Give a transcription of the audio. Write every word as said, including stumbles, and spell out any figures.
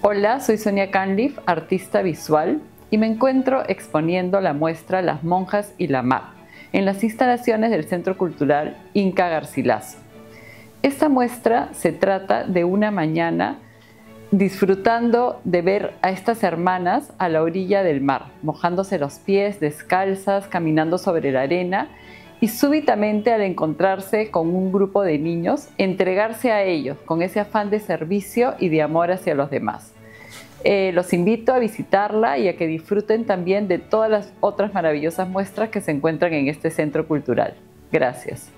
Hola, soy Sonia Canlif, artista visual, y me encuentro exponiendo la muestra Las monjas y la mar en las instalaciones del Centro Cultural Inca Garcilaso. Esta muestra se trata de una mañana disfrutando de ver a estas hermanas a la orilla del mar, mojándose los pies, descalzas, caminando sobre la arena, y súbitamente al encontrarse con un grupo de niños, entregarse a ellos con ese afán de servicio y de amor hacia los demás. Eh, los invito a visitarla y a que disfruten también de todas las otras maravillosas muestras que se encuentran en este centro cultural. Gracias.